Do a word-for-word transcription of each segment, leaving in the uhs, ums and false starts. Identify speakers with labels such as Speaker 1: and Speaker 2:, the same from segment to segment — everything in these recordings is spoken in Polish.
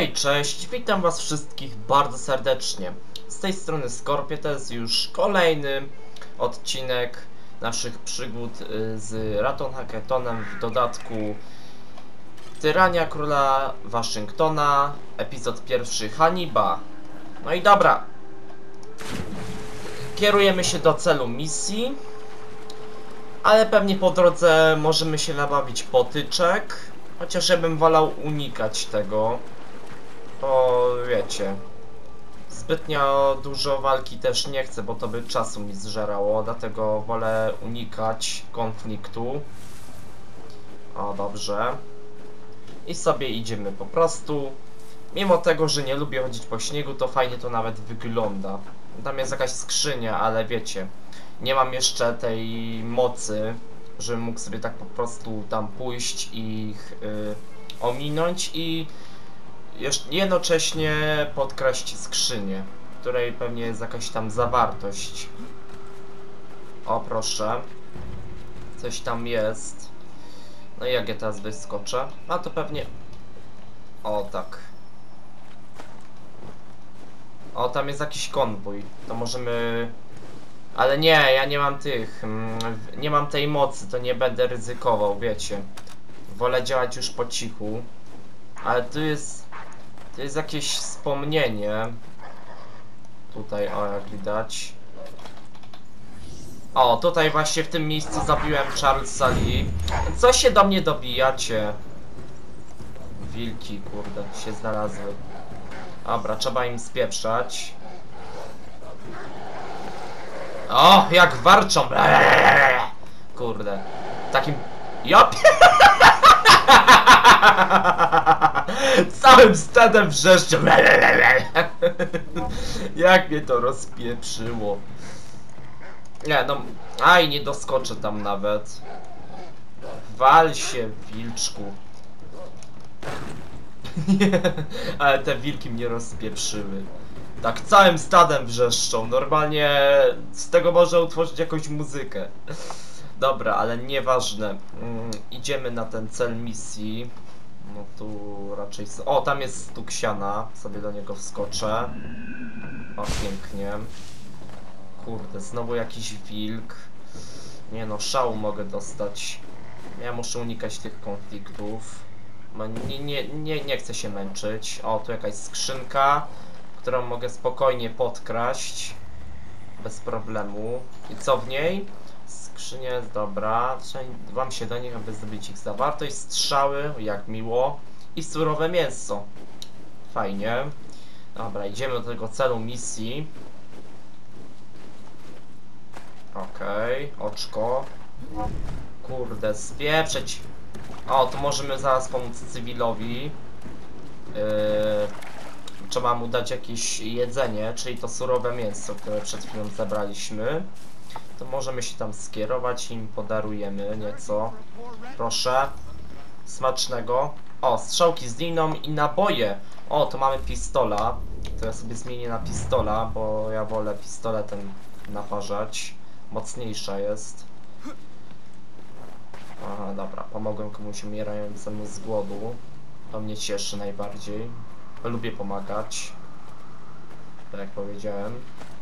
Speaker 1: Hej, cześć, witam was wszystkich bardzo serdecznie. Z tej strony Skorpio, to jest już kolejny odcinek naszych przygód z Raton Hacketonem, w dodatku Tyrania Króla Waszyngtona, epizod pierwszy Hannibal. No i dobra, kierujemy się do celu misji, ale pewnie po drodze możemy się nabawić potyczek, chociaż ja bym wolał unikać tego. Bo wiecie, zbytnio dużo walki też nie chcę, bo to by czasu mi zżerało, dlatego wolę unikać konfliktu. O, dobrze. I sobie idziemy po prostu. Mimo tego, że nie lubię chodzić po śniegu, to fajnie to nawet wygląda. Tam jest jakaś skrzynia, ale wiecie, nie mam jeszcze tej mocy, żebym mógł sobie tak po prostu tam pójść i ich yy, ominąć i jednocześnie podkraść skrzynię, w której pewnie jest jakaś tam zawartość. O, proszę. Coś tam jest. No i jak ja teraz wyskoczę? A to pewnie... O, tak. O, tam jest jakiś konwój. To możemy... Ale nie, ja nie mam tych... Nie mam tej mocy, to nie będę ryzykował, wiecie. Wolę działać już po cichu. Ale tu jest... To jest jakieś wspomnienie. Tutaj, o, jak widać. O, tutaj właśnie w tym miejscu zabiłem Charlesa Lee. Co się do mnie dobijacie? Wilki, kurde, się znalazły. Dobra, trzeba im spieprzać. O, jak warczą! Kurde. Takim... Ja całym stadem wrzeszczą. Jak mnie to rozpieprzyło. Nie no, aj, nie doskoczę tam nawet. Wal się, wilczku. Nie, ale te wilki mnie rozpieprzyły. Tak całym stadem wrzeszczą. Normalnie z tego można utworzyć jakąś muzykę. Dobra, ale nieważne. Mm, idziemy na ten cel misji. No tu raczej... O, tam jest Stuksiana. Sobie do niego wskoczę. O, pięknie. Kurde, znowu jakiś wilk. Nie no, szału mogę dostać. Ja muszę unikać tych konfliktów. Nie, nie, nie, nie chcę się męczyć. O, tu jakaś skrzynka, którą mogę spokojnie podkraść. Bez problemu. I co w niej? Skrzynia jest dobra. Wam się do nich, aby zdobyć ich zawartość. Strzały, jak miło. I surowe mięso. Fajnie. Dobra, idziemy do tego celu misji. Okej, okay, oczko. Kurde, spieprzeć. O, to możemy zaraz pomóc cywilowi. Yy, trzeba mu dać jakieś jedzenie, czyli to surowe mięso, które przed chwilą zebraliśmy. To możemy się tam skierować i im podarujemy nieco. Proszę. Smacznego. O, strzałki z liną i naboje. O, to mamy pistola. To ja sobie zmienię na pistola, bo ja wolę pistoletem naparzać. Mocniejsza jest. Aha, dobra, pomogłem komuś umierającemu z głodu. To mnie cieszy najbardziej. Lubię pomagać. Tak jak powiedziałem.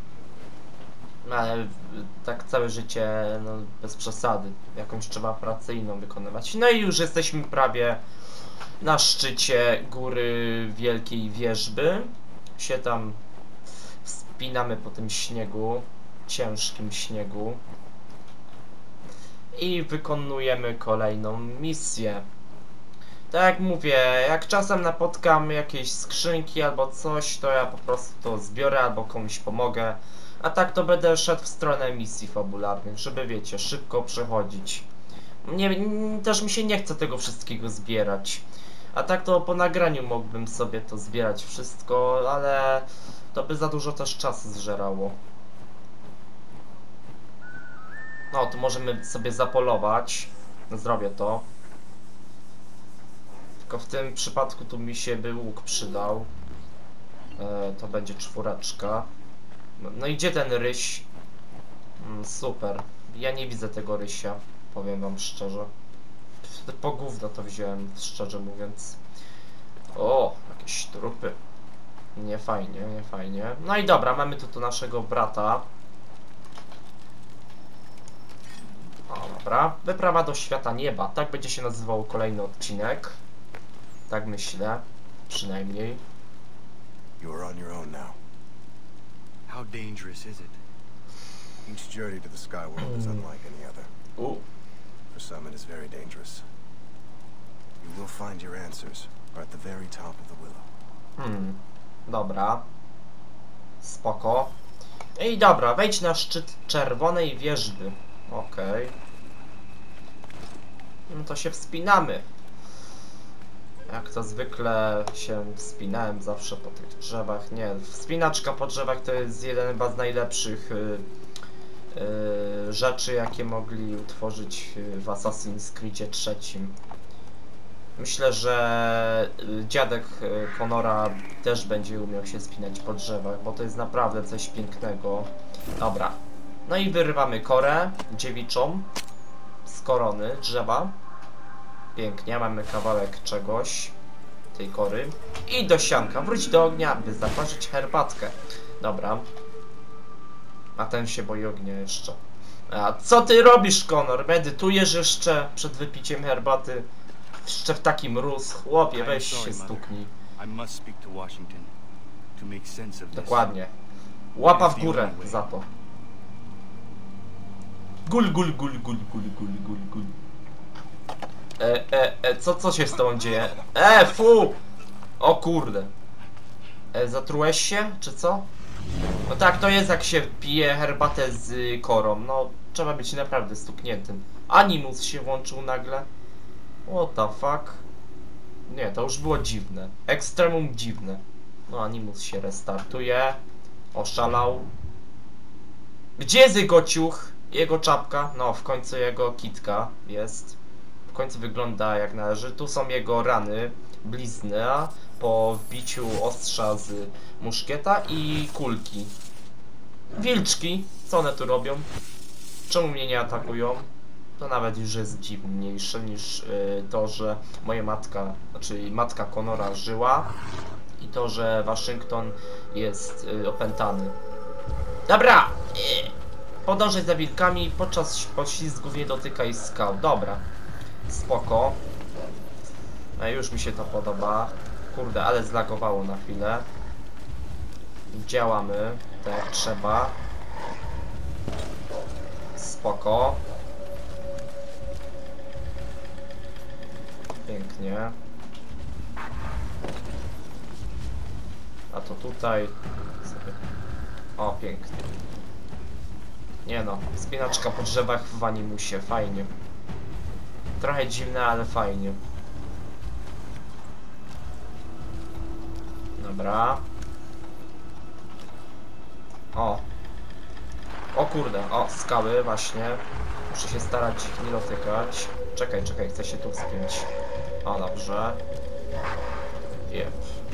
Speaker 1: Ale tak całe życie, no bez przesady. Jakąś trzeba pracę inną wykonywać. No i już jesteśmy prawie na szczycie góry Wielkiej Wierzby. Się tam wspinamy po tym śniegu. Ciężkim śniegu. I wykonujemy kolejną misję. Tak jak mówię, jak czasem napotkam jakieś skrzynki albo coś, to ja po prostu to zbiorę albo komuś pomogę. A tak to będę szedł w stronę misji fabularnych, żeby wiecie, szybko przechodzić. Nie, też mi się nie chce tego wszystkiego zbierać. A tak to po nagraniu mógłbym sobie to zbierać wszystko, ale to by za dużo też czasu zżerało. No, tu możemy sobie zapolować. Zrobię to. Tylko w tym przypadku tu mi się by łuk przydał. E, to będzie czwóreczka. No i gdzie ten ryś? Mm, super. Ja nie widzę tego rysia. Powiem wam szczerze. Po gówno to wziąłem, szczerze mówiąc. O, jakieś trupy. Nie fajnie, nie fajnie. No i dobra, mamy tu, tu naszego brata. O, dobra. Wyprawa do świata nieba. Tak będzie się nazywał kolejny odcinek. Tak myślę. Przynajmniej.
Speaker 2: You are on your own now.
Speaker 3: How dangerous is it?
Speaker 2: Each journey to the sky world is unlike any other.
Speaker 1: U.
Speaker 2: For some it is very dangerous. You will find your answers are at the very top of the willow.
Speaker 1: Hmm. Dobra. Spoko. I dobra, wejdź na szczyt czerwonej wierzby. Okej. Okay. No to się wspinamy. Jak to zwykle się wspinałem zawsze po tych drzewach. Nie, wspinaczka po drzewach to jest jeden chyba z najlepszych yy, yy, rzeczy, jakie mogli utworzyć w Assassin's Creedzie trzecim. Myślę, że dziadek Conora też będzie umiał się spinać po drzewach, bo to jest naprawdę coś pięknego. Dobra. No i wyrywamy korę dziewiczą z korony drzewa. Pięknie, mamy kawałek czegoś, tej kory. I do sianka, wróć do ognia, by zaparzyć herbatkę. Dobra. A ten się boi ognia jeszcze. A co ty robisz, Conor? Medytujesz jeszcze przed wypiciem herbaty? Jeszcze w taki mróz. Chłopie, weź się stuknij. Dokładnie. Łapa w górę za to. Gul, gul, gul, gul, gul, gul, gul, gul. E, e, e, co, co się z tobą dzieje? E, fu! O kurde. E, zatrułeś się, czy co? No tak, to jest jak się pije herbatę z y, korą. No, trzeba być naprawdę stukniętym. Animus się włączył nagle. What the fuck? Nie, to już było dziwne. Ekstremum dziwne. No, Animus się restartuje. Oszalał. Gdzie jest jego ciuch? Jego czapka? No, w końcu jego kitka jest. W końcu wygląda jak należy. Tu są jego rany, blizny po wbiciu ostrza z muszkieta i kulki. Wilczki, co one tu robią? Czemu mnie nie atakują? To nawet już jest dziwniejsze niż yy, to, że moja matka, znaczy matka Conora żyła i to, że Waszyngton jest yy, opętany. Dobra! Yy. Podążaj za wilkami, podczas poślizgów nie dotykaj skał. Dobra. Spoko. No już mi się to podoba. Kurde, ale zlagowało na chwilę. Działamy tak jak trzeba. Spoko. Pięknie. A to tutaj sobie... O, pięknie. Nie no, spinaczka po drzewach w Animusie, fajnie. Trochę dziwne, ale fajnie. Dobra. O. O kurde, o, skały właśnie. Muszę się starać ich nie dotykać. Czekaj, czekaj, chcę się tu wspiąć. O, dobrze. Jep.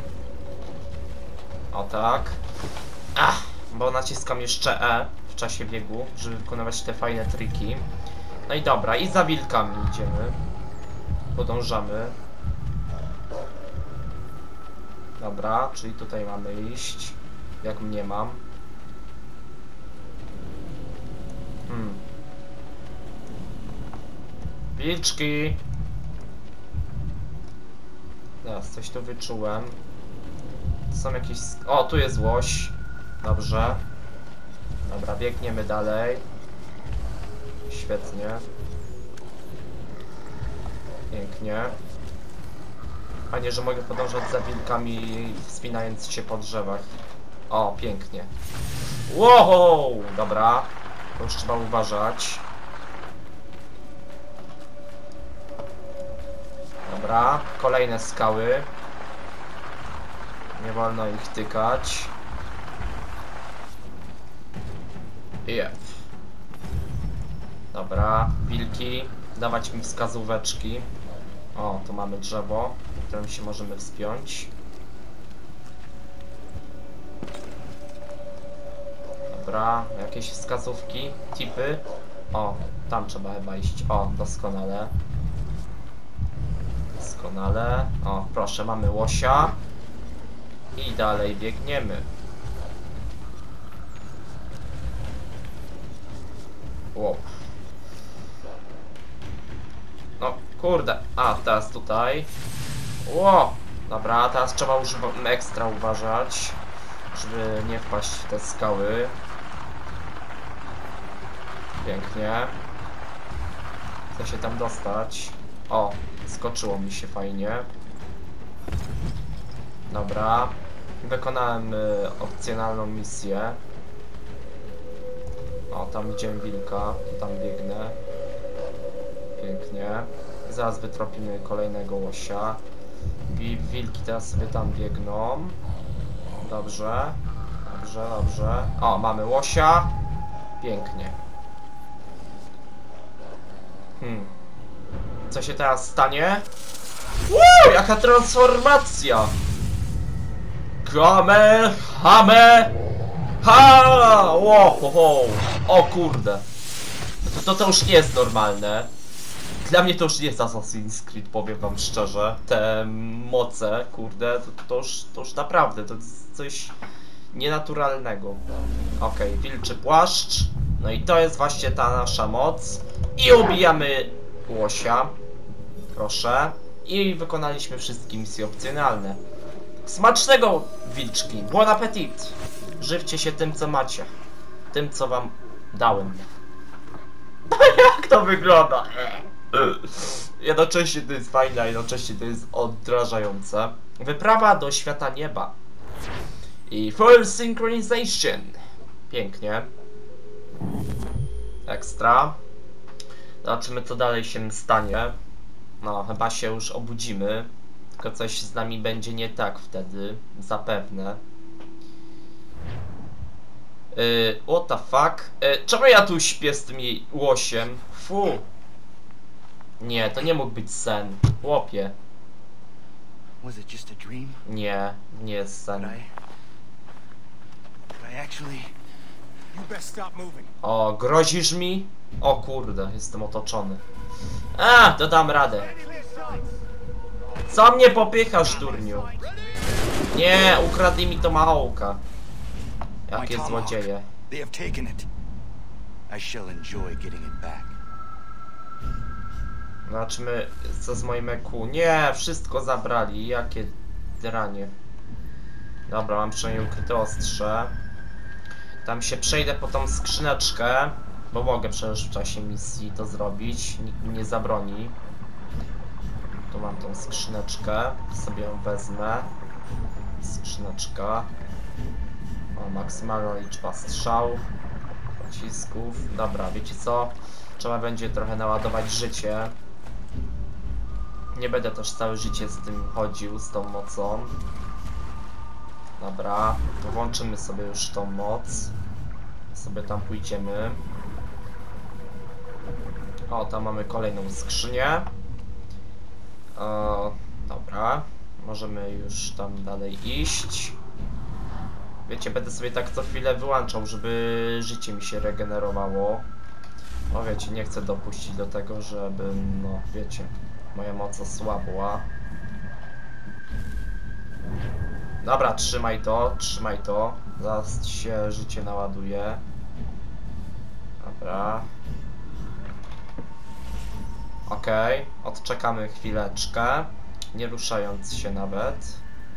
Speaker 1: O tak. Ach, bo naciskam jeszcze E w czasie biegu, żeby wykonywać te fajne triki. No i dobra, i za wilkami idziemy. Podążamy. Dobra, czyli tutaj mamy iść. Jak mnie mam. Hmm. Wilczki! Teraz coś tu wyczułem. Są jakieś... O, tu jest łoś. Dobrze. Dobra, biegniemy dalej. Świetnie. Pięknie. Fajnie, że mogę podążać za wilkami, wspinając się po drzewach. O, pięknie. Wow! Dobra. To już trzeba uważać. Dobra. Kolejne skały. Nie wolno ich tykać. Jep. Dobra. Wilki. Dawać mi wskazóweczki. O, tu mamy drzewo, w którym się możemy wspiąć. Dobra, jakieś wskazówki, tipy. O, tam trzeba chyba iść. O, doskonale. Doskonale. O, proszę, mamy łosia. I dalej biegniemy. Wow. No, kurde. A, teraz tutaj. Ło! Dobra, teraz trzeba już ekstra uważać, żeby nie wpaść w te skały. Pięknie. Chcę się tam dostać. O, skoczyło mi się fajnie. Dobra. Wykonałem y, opcjonalną misję. O, tam widziałem wilka, to tam biegnę. Pięknie. Zaraz wytropimy kolejnego łosia. I wilki teraz sobie tam biegną. Dobrze. Dobrze, dobrze. O, mamy łosia. Pięknie. Hmm. Co się teraz stanie? Uuu, jaka transformacja! Kame, hame, ha! Wo, ho, ho. O kurde. To, to, to już nie jest normalne. Dla mnie to już nie jest Assassin's Creed, powiem wam szczerze. Te moce, kurde, to, to, już, to już naprawdę, to jest coś nienaturalnego. Okej, okay, wilczy płaszcz. No i to jest właśnie ta nasza moc. I ubijamy łosia. Proszę. I wykonaliśmy wszystkie misje opcjonalne. Smacznego, wilczki. Bon appetit. Żywcie się tym, co macie. Tym, co wam dałem. Jak to wygląda? Jednocześnie to jest fajne, a jednocześnie to jest odrażające. Wyprawa do świata nieba. I full synchronization. Pięknie. Ekstra. Zobaczymy, co dalej się stanie. No, chyba się już obudzimy. Tylko coś z nami będzie nie tak wtedy. Zapewne. Yy, what the fuck? Yy, czemu ja tu śpię z tym łosiem? Fu. Nie, to nie mógł być sen. Chłopie.
Speaker 3: Was it just a dream?
Speaker 1: Nie, nie jest sen.
Speaker 3: Could I... Could I actually...
Speaker 2: You best stop moving.
Speaker 1: O, grozisz mi? O kurde, jestem otoczony. A, to dam radę. Co mnie popychasz, durniu? Nie, ukradli mi to machołka. Jakie złodzieje.
Speaker 3: They have taken it. I shall enjoy getting it back.
Speaker 1: Zobaczmy, co z moim E Q. Nie, wszystko zabrali. Jakie dranie. Dobra, mam przynajmniej ukryte ostrze. Tam się przejdę po tą skrzyneczkę, bo mogę przecież w czasie misji to zrobić. Nikt mi nie zabroni. Tu mam tą skrzyneczkę. Sobie ją wezmę. Skrzyneczka. O, maksymalna liczba strzał. Pocisków. Dobra, wiecie co? Trzeba będzie trochę naładować życie. Nie będę też całe życie z tym chodził, z tą mocą. Dobra, to włączymy sobie już tą moc. Sobie tam pójdziemy. O, tam mamy kolejną skrzynię. O, dobra, możemy już tam dalej iść. Wiecie, będę sobie tak co chwilę wyłączał, żeby życie mi się regenerowało. No wiecie, nie chcę dopuścić do tego, żeby, no wiecie, moja moc osłabła. Dobra, trzymaj to, trzymaj to. Zaraz się życie naładuje. Dobra. Okej, okay. Odczekamy chwileczkę, nie ruszając się nawet.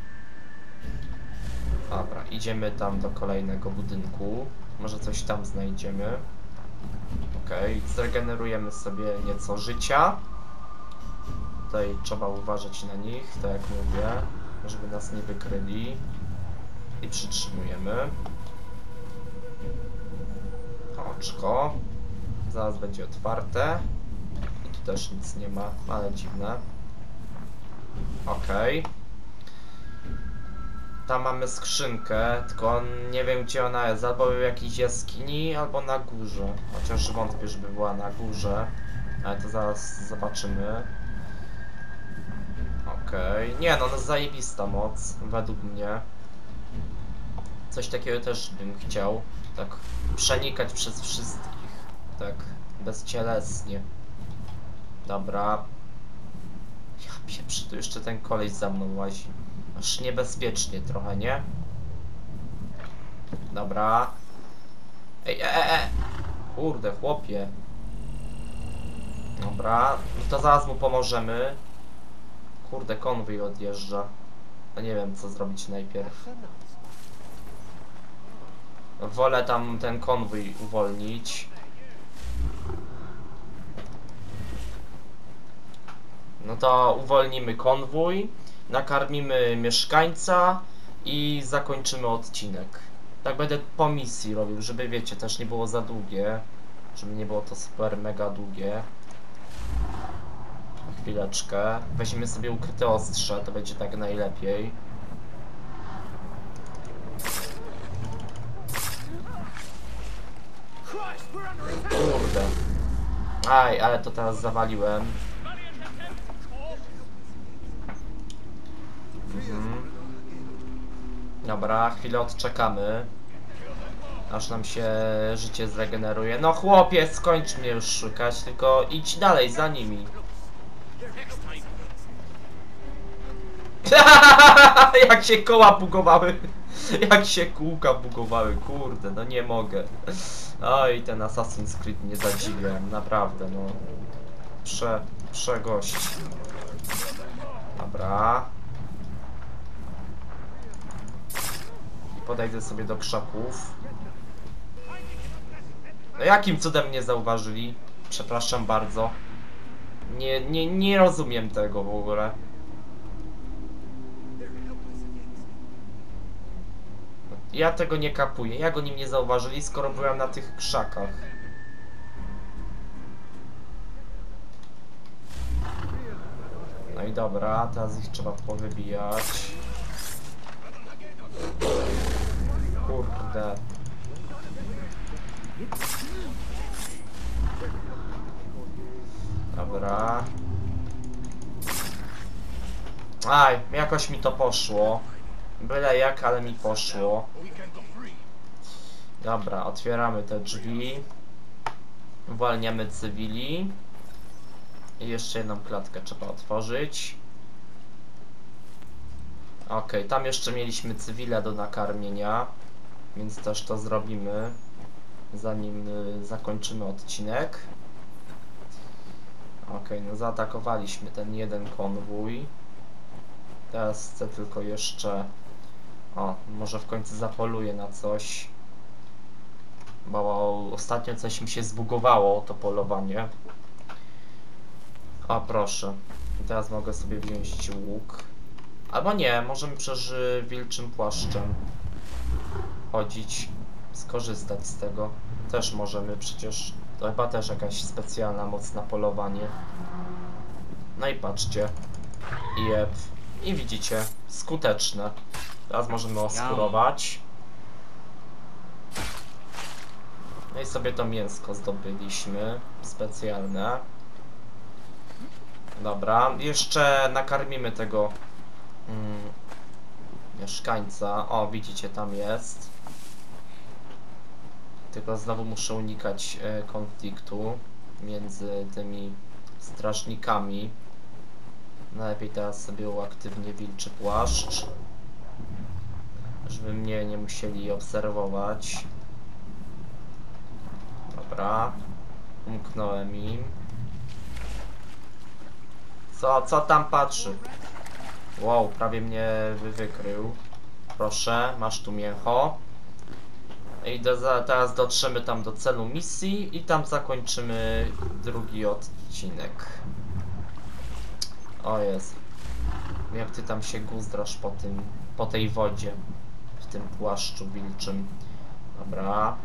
Speaker 1: Dobra, idziemy tam do kolejnego budynku. Może coś tam znajdziemy. Okej, okay. Zregenerujemy sobie nieco życia. Tutaj trzeba uważać na nich, tak jak mówię, żeby nas nie wykryli. I przytrzymujemy. Oczko. Zaraz będzie otwarte. I tu też nic nie ma, ale dziwne. Okej. Okay. Tam mamy skrzynkę, tylko nie wiem gdzie ona jest, albo w jakiejś jaskini, albo na górze. Chociaż wątpię, żeby była na górze. Ale to zaraz zobaczymy. Okej. Okay. Nie no, no zajebista moc, według mnie. Coś takiego też bym chciał. Tak przenikać przez wszystkich. Tak bezcielesnie. Dobra. Ja Pieprz, tu jeszcze ten koleś za mną łazi. Aż niebezpiecznie trochę, nie? Dobra. Ej, e, e, e. Kurde, chłopie. Dobra, no to zaraz mu pomożemy. Kurde, konwój odjeżdża. No nie wiem, co zrobić najpierw. Wolę tam ten konwój uwolnić. No to uwolnimy konwój, nakarmimy mieszkańca i zakończymy odcinek. Tak będę po misji robił, żeby wiecie, też nie było za długie. Żeby nie było to super mega długie. Chwileczkę. Weźmiemy sobie ukryte ostrze, to będzie tak najlepiej. Kurde. Aj, ale to teraz zawaliłem. Mhm. Dobra, chwilę odczekamy. Aż nam się życie zregeneruje. No chłopie, skończ mnie już szukać, tylko idź dalej za nimi. Jak się koła bugowały. Jak się kółka bugowały, kurde, no nie mogę. Oj, ten Assassin's Creed nie zadziwiam, naprawdę, no. Prze, przegość. Dobra. Podejdę sobie do krzaków. No jakim cudem mnie zauważyli? Przepraszam bardzo. Nie, nie, nie rozumiem tego w ogóle. Ja tego nie kapuję. Jak oni mnie zauważyli, skoro byłem na tych krzakach? No i dobra, teraz ich trzeba powybijać. Kurde. Dobra. Aj, jakoś mi to poszło. Byle jak, ale mi poszło. Dobra, otwieramy te drzwi. Uwalniamy cywili. I jeszcze jedną klatkę trzeba otworzyć. Ok, tam jeszcze mieliśmy cywile do nakarmienia. Więc też to zrobimy, zanim y, zakończymy odcinek. Ok, no zaatakowaliśmy ten jeden konwój. Teraz chcę tylko jeszcze... O, może w końcu zapoluję na coś. Bo ostatnio coś mi się zbugowało, to polowanie. O, proszę. I teraz mogę sobie wziąć łuk. Albo nie, możemy przez wilczym płaszczem chodzić, skorzystać z tego. Też możemy przecież. To chyba też jakaś specjalna moc na polowanie. No i patrzcie. Jep. I widzicie, skuteczne. Teraz możemy oskurować. No i sobie to mięsko zdobyliśmy. Specjalne. Dobra, jeszcze nakarmimy tego mm, mieszkańca. O, widzicie, tam jest. Tylko znowu muszę unikać e, konfliktu między tymi strażnikami. Najlepiej teraz sobie uaktywnię wilczy płaszcz, żeby mnie nie musieli obserwować. Dobra. Umknąłem im. Co, co tam patrzy? Wow, prawie mnie wykrył. Proszę, masz tu mięcho. I do, za, teraz dotrzemy tam do celu misji i tam zakończymy drugi odcinek. O Jezu. Jak ty tam się guzdrasz po tym, po tej wodzie. W tym płaszczu wilczym. Dobra.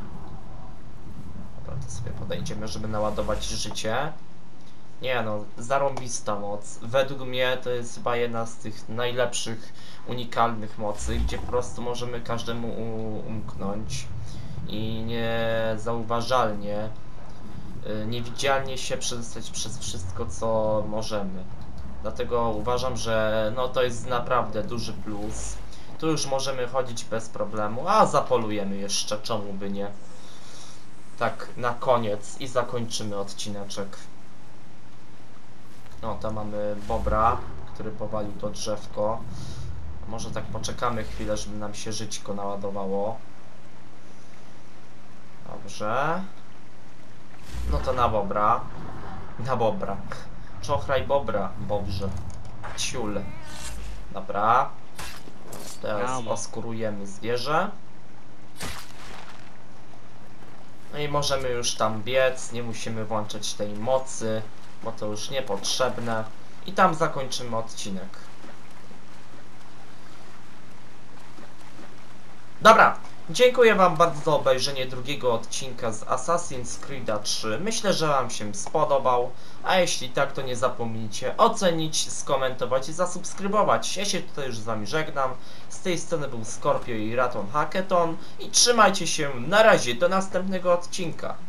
Speaker 1: Dobra, to sobie podejdziemy, żeby naładować życie. Nie no, zarąbista moc. Według mnie to jest chyba jedna z tych najlepszych, unikalnych mocy, gdzie po prostu możemy każdemu umknąć i niezauważalnie, niewidzialnie się przedostać przez wszystko, co możemy. Dlatego uważam, że no to jest naprawdę duży plus. Tu już możemy chodzić bez problemu, a zapolujemy jeszcze, czemu by nie. Tak na koniec i zakończymy odcineczek. No, tam mamy bobra, który powalił to drzewko. Może tak poczekamy chwilę, żeby nam się żyćko naładowało. Dobrze. No to na bobra. Na bobra. Czochraj bobra, bobrze. Ciul. Dobra. Teraz oskurujemy zwierzę. No i możemy już tam biec, nie musimy włączać tej mocy, bo to już niepotrzebne. I tam zakończymy odcinek. Dobra, dziękuję wam bardzo za obejrzenie drugiego odcinka z Assassin's Creed trzy. Myślę, że wam się spodobał, a jeśli tak, to nie zapomnijcie ocenić, skomentować i zasubskrybować. Ja się tutaj już z wami żegnam. Z tej strony był Scorpio i Raton Hackathon i trzymajcie się, na razie, do następnego odcinka.